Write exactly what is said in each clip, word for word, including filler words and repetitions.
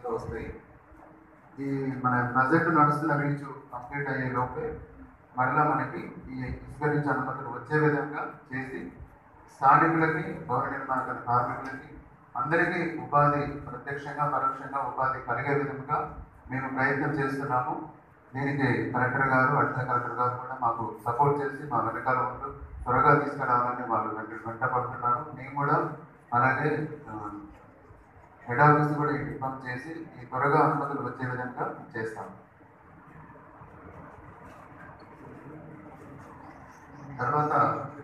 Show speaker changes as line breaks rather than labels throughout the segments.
ఆటోమేటిక్గా వస్తాయి. ఈ మన ప్రజెంట్ నడుస్తున్న రీచ్ కంప్లీట్ అయ్యే లోపే మరలా మనకి ఈ ఇసుక రీచ్ అనుమతులు వచ్చే విధంగా చేసి స్థానికులకి, భవన నిర్మాణ కార్మికులకి అందరికీ ఉపాధి ప్రత్యక్షంగా పరోక్షంగా ఉపాధి కలిగే విధంగా మేము ప్రయత్నం చేస్తున్నాము. దీనికి కలెక్టర్ గారు, అడిషనల్ కలెక్టర్ గారు కూడా మాకు సపోర్ట్ చేసి మా వెనకాల ఉంటూ త్వరగా తీసుకురావాలని వాళ్ళు వెంట వెంట పడుతున్నారు. మేము కూడా అలాగే హెడ్ ఆఫీస్ కూడా ఇన్ఫార్మ్ చేసి ఈ త్వరగా అనుమతులు వచ్చే విధంగా చేస్తాము. తర్వాత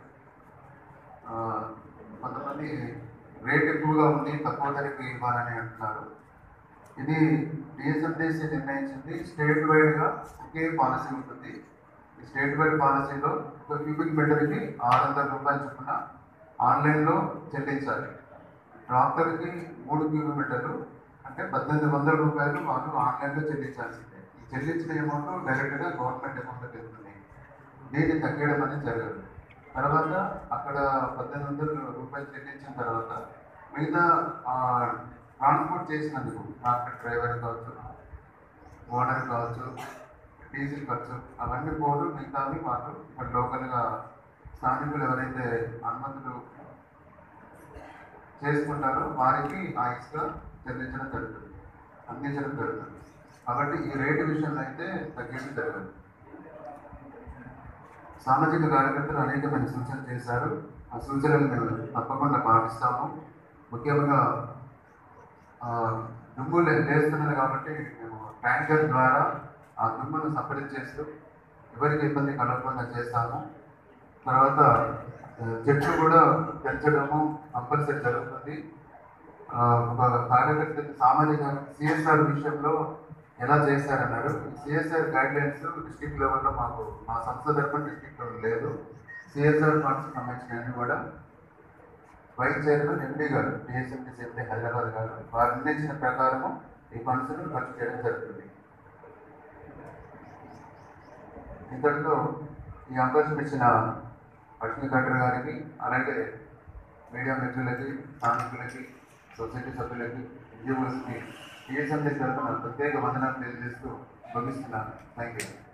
కొంతమంది రేట్ ఎక్కువగా ఉంది, తక్కువ ధరకు ఇవ్వాలని అంటున్నారు. ఇది డిఎస్ఎండిసి నిర్ణయించింది. స్టేట్ వైడ్గా ఒకే పాలసీ ఉంటుంది. ఈ స్టేట్ వైడ్ పాలసీలో ఒక క్యూబిక్ మీటర్కి ఆరు వందల రూపాయలు చొప్పున ఆన్లైన్లో చెల్లించాలి. ట్రాక్టర్కి మూడు క్యూబిక్ మీటర్లు అంటే పద్దెనిమిది వందల రూపాయలు వాళ్ళు ఆన్లైన్లో చెల్లించాల్సిందే. ఈ చెల్లించిన అమౌంట్ డైరెక్ట్గా గవర్నమెంట్ అమౌంట్కి వెళ్తుంది. దీన్ని తగ్గడం అనేది జరగదు. తర్వాత అక్కడ పద్దెనిమిది వందల రూపాయలు చెల్లించిన తర్వాత మిగతా ట్రాన్స్పోర్ట్ చేసినందుకు ట్రాక్టర్ డ్రైవర్ కావచ్చు, ఓనర్ కావచ్చు, డీజిల్ ఖర్చు అవన్నీ పోదు. మిగతావి మాకు ఇక్కడ లోకల్గా స్థానికులు ఎవరైతే అనుమతులు చేసుకుంటారో వారికి ఆ ఇసుక చెల్లించడం జరుగుతుంది, అందించడం జరుగుతుంది. కాబట్టి ఈ రేటు విషయంలో అయితే తగ్గేది జరగదు. సామాజిక కార్యకర్తలు అనేకమైన సూచనలు చేశారు. ఆ సూచనలు మేము తప్పకుండా పాటిస్తాము. ముఖ్యంగా దుమ్ము లేస్తున్నది కాబట్టి మేము ట్యాంకర్ ద్వారా ఆ దుమ్మును సపరేట్ చేస్తూ ఎవరికి ఇబ్బంది కలగకుండా చేస్తాము. తర్వాత చెట్లు కూడా పెంచడము కంపల్సరీ జరుగుతుంది. ఒక కార్యకర్త సామాజిక సిఎస్ఆర్ విషయంలో ఎలా చేస్తారన్నారు. సిఎస్ఆర్ గైడ్ లైన్స్ డిస్ట్రిక్ట్ లెవెల్లో మాకు మా సంస్థ తరఫున డిస్ట్రిక్ట్ లెవెల్ లేదు. సిఎస్ఆర్ ఫండ్స్ సంబంధించినవి కూడా వైస్ చైర్మన్ ఎండీ గారు, డిఎస్ఎండిసి ఎండీ హైదరాబాద్ గారు వారు నిర్ణయించిన ప్రకారము ఈ ఫండ్స్ను ఖర్చు చేయడం జరుగుతుంది. ఇంతటితో ఈ అవకాశం ఇచ్చిన అడిషనల్ కలెక్టర్ గారికి, అలాగే మీడియా మిత్రులకి, స్థానికులకి, సొసైటీ సభ్యులకి, ఎన్జిఓస్కి డిఎస్ఎండిసి తరఫున ప్రత్యేక వందనాలు తెలియజేస్తూ ముగిస్తున్నాను. Thank you.